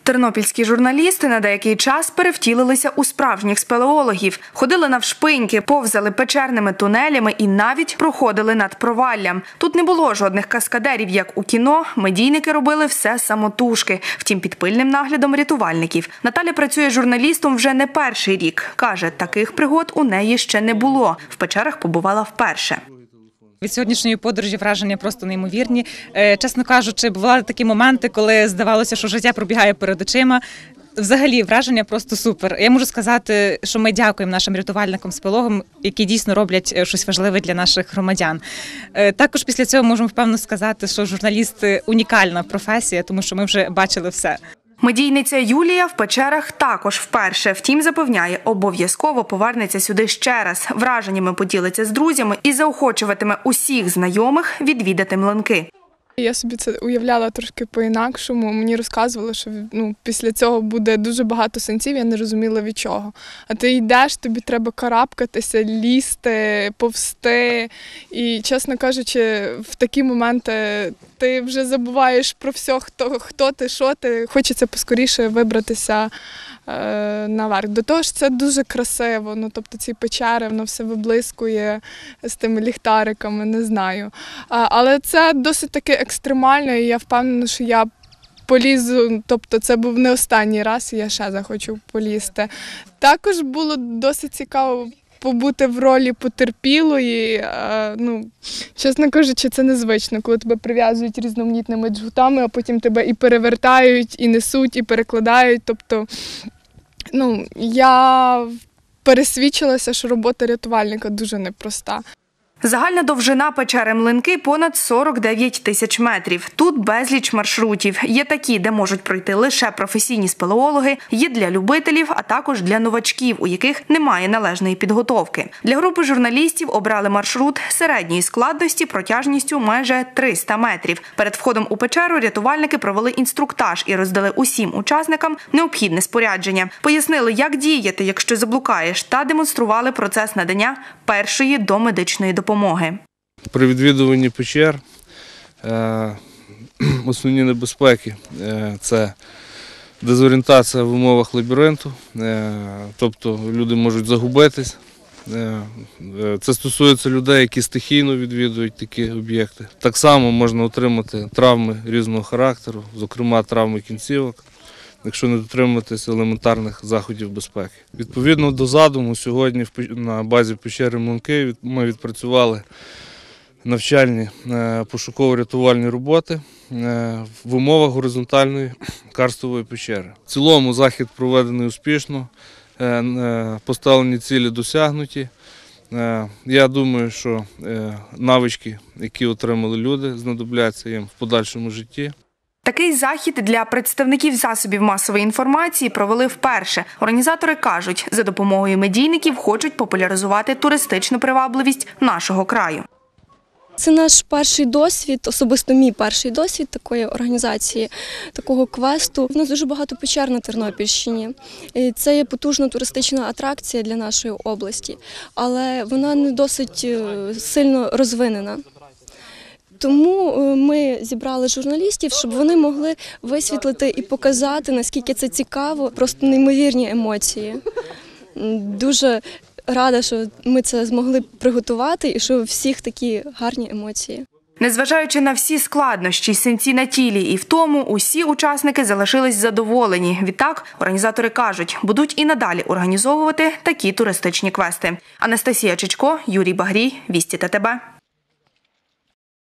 Тернопільські журналісти на деякий час перевтілилися у справжніх спелеологів. Ходили навшпиньки, повзали печерними тунелями і навіть проходили над проваллям. Тут не було жодних каскадерів, як у кіно, медійники робили все самотужки, втім під пильним наглядом рятувальників. Наталя працює журналістом вже не перший рік. Каже, таких пригод у неї ще не було. В печерах побувала вперше. Від сьогоднішньої подорожі враження просто неймовірні. Чесно кажучи, бували такі моменти, коли здавалося, що життя пробігає перед очима. Взагалі, враження просто супер. Я можу сказати, що ми дякуємо нашим рятувальникам-спелеологам, які дійсно роблять щось важливе для наших громадян. Також після цього можемо впевнено сказати, що журналіст – унікальна професія, тому що ми вже бачили все. Медійниця Юлія в печерах також вперше. Втім, запевняє, обов'язково повернеться сюди ще раз. Враженнями поділиться з друзями і заохочуватиме усіх знайомих відвідати млинки. Я собі це уявляла трошки по-інакшому. Мені розказували, що після цього буде дуже багато сенсів, я не розуміла від чого. А ти йдеш, тобі треба карабкатися, лізти, повзти. І, чесно кажучи, в такі моменти ти вже забуваєш про все, хто ти, що ти. Хочеться поскоріше вибратися наверх. До того ж, це дуже красиво, тобто ці печери, воно все виблискує з тими ліхтариками, не знаю. Але це досить таки екстремально, і я впевнена, що я полізу, тобто це був не останній раз, і я ще захочу полізти. Також було досить цікаво побути в ролі потерпілої. Чесно кажучи, це незвично, коли тебе прив'язують різноманітними джгутами, а потім тебе і перевертають, і несуть, і перекладають. Тобто, я пересвідчилася, що робота рятувальника дуже непроста. Загальна довжина печери Млинки – понад 49 тисяч метрів. Тут безліч маршрутів. Є такі, де можуть пройти лише професійні спелеологи, є для любителів, а також для новачків, у яких немає належної підготовки. Для групи журналістів обрали маршрут середньої складності протяжністю майже 300 метрів. Перед входом у печеру рятувальники провели інструктаж і роздали усім учасникам необхідне спорядження. Пояснили, як діяти, якщо заблукаєш, та демонстрували процес надання першої домедичної допомоги. При відвідуванні печер основні небезпеки – це дезорієнтація в умовах лабіринту, тобто люди можуть загубитись. Це стосується людей, які стихійно відвідують такі об'єкти. Так само можна отримати травми різного характеру, зокрема травми кінцівок, якщо не дотримуватися елементарних заходів безпеки. Відповідно до задуму, сьогодні на базі печери Млинки ми відпрацювали навчальні пошуково-рятувальні роботи в умовах горизонтальної карстової печери. В цілому захід проведений успішно, поставлені цілі досягнуті. Я думаю, що навички, які отримали люди, знадобляться їм в подальшому житті. Такий захід для представників засобів масової інформації провели вперше. Організатори кажуть, за допомогою медійників хочуть популяризувати туристичну привабливість нашого краю. Це наш перший досвід, особисто мій перший досвід такої організації, такого квесту. У нас дуже багато печер на Тернопільщині. Це є потужна туристична атракція для нашої області, але вона не досить сильно розвинена. Тому ми зібрали журналістів, щоб вони могли висвітлити і показати, наскільки це цікаво, просто неймовірні емоції. Дуже рада, що ми це змогли приготувати і що у всіх такі гарні емоції. Незважаючи на всі складнощі, синці на тілі і в тому, усі учасники залишились задоволені. Відтак, організатори кажуть, будуть і надалі організовувати такі туристичні квести. Анастасія Чичко, Юрій Багрій, Вісті ТТБ.